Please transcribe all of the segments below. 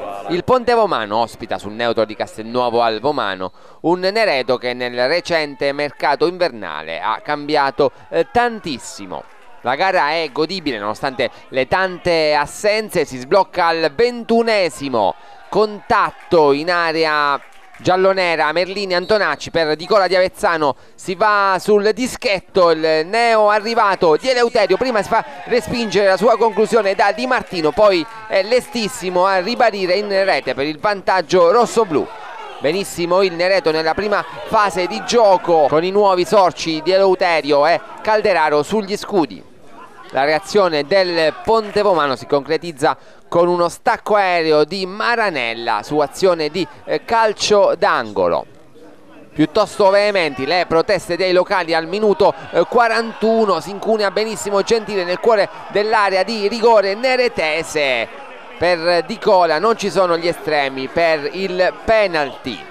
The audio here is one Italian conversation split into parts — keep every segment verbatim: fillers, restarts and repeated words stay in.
Il Pontevomano ospita sul neutro di Castelnuovo al Vomano un Nereto che nel recente mercato invernale ha cambiato eh, tantissimo. La gara è godibile nonostante le tante assenze, si sblocca al ventunesimo, contatto in area giallonera, Merlini Antonacci per Di Cola di Avezzano, si va sul dischetto, il neo arrivato di Eleuterio prima si fa respingere la sua conclusione da Di Martino, poi è lestissimo a ribadire in rete per il vantaggio rossoblu. Benissimo il Nereto nella prima fase di gioco con i nuovi sorci di Eleuterio e Calderaro sugli scudi. La reazione del Pontevomano si concretizza con uno stacco aereo di Maranella su azione di eh, calcio d'angolo. Piuttosto veementi le proteste dei locali al minuto eh, quarantuno, si incunea benissimo Gentile nel cuore dell'area di rigore neretese. Per Di Cola non ci sono gli estremi per il penalty.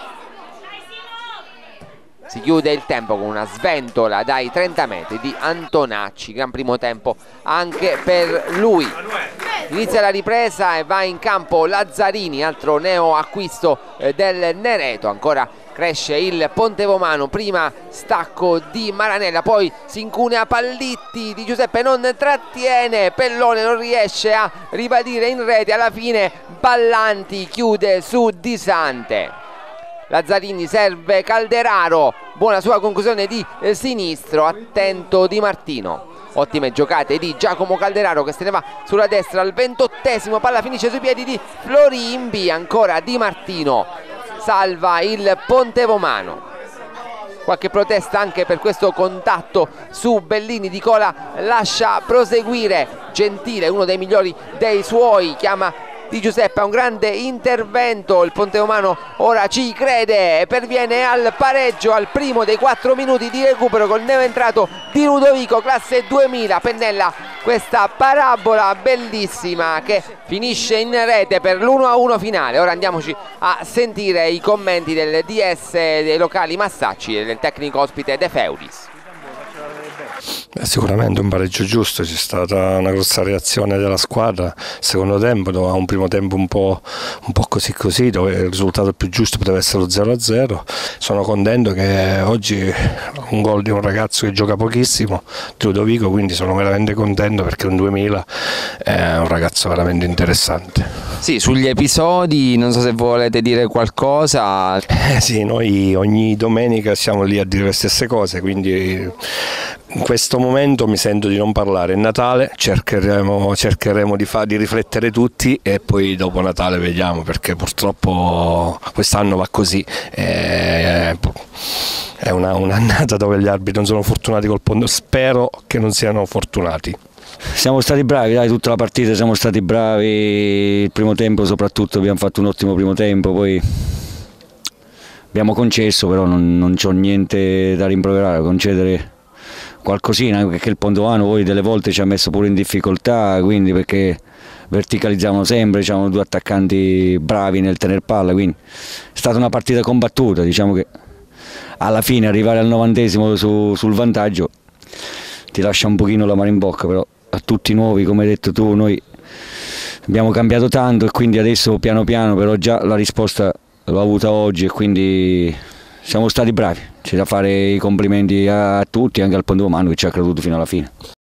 Si chiude il tempo con una sventola dai trenta metri di Antonacci, gran primo tempo anche per lui. Inizia la ripresa e va in campo Lazzarini, altro neo acquisto del Nereto. Ancora cresce il Pontevomano, prima stacco di Maranella, poi si incunea Pallitti, Di Giuseppe non trattiene, Pellone non riesce a ribadire in rete, alla fine Ballanti chiude su Di Sante. Lazzarini serve Calderaro, buona sua conclusione di eh, sinistro, attento Di Martino. Ottime giocate di Giacomo Calderaro che se ne va sulla destra al ventottesimo, palla finisce sui piedi di Florimbi, ancora Di Martino salva il Pontevomano. Qualche protesta anche per questo contatto su Bellini, Di Cola lascia proseguire Gentile, uno dei migliori dei suoi, chiama Di Giuseppe a un grande intervento, il Pontevomano ora ci crede e perviene al pareggio al primo dei quattro minuti di recupero col neoentrato di Ludovico, classe duemila. Pennella questa parabola bellissima che finisce in rete per l'uno a uno finale. Ora andiamoci a sentire i commenti del D S dei locali Massacci e del tecnico ospite De Feuris. Beh, sicuramente un pareggio giusto, c'è stata una grossa reazione della squadra secondo tempo, dove un primo tempo un po', un po' così così, dove il risultato più giusto poteva essere lo zero a zero. Sono contento che oggi un gol di un ragazzo che gioca pochissimo, Ludovico, quindi sono veramente contento perché un duemila è un ragazzo veramente interessante. Sì, sugli episodi non so se volete dire qualcosa. Eh sì, noi ogni domenica siamo lì a dire le stesse cose, quindi in questo momento mi sento di non parlare. È Natale, cercheremo, cercheremo di, fa, di riflettere tutti e poi dopo Natale vediamo, perché purtroppo quest'anno va così. È, è una, un'annata dove gli arbitri non sono fortunati col Ponte, spero che non siano fortunati. Siamo stati bravi, dai, tutta la partita siamo stati bravi, il primo tempo soprattutto abbiamo fatto un ottimo primo tempo, poi abbiamo concesso, però non, non c'ho niente da rimproverare, concedere qualcosina, perché il Pontevomano poi delle volte ci ha messo pure in difficoltà, quindi perché verticalizzavano sempre, c'erano due attaccanti bravi nel tener palla, quindi è stata una partita combattuta, diciamo che alla fine arrivare al novantesimo su, sul vantaggio ti lascia un pochino l'amaro in bocca, però a tutti i nuovi, come hai detto tu, noi abbiamo cambiato tanto e quindi adesso piano piano, però già la risposta l'ho avuta oggi e quindi siamo stati bravi. C'è da fare i complimenti a tutti, anche al Pontevomano che ci ha creduto fino alla fine.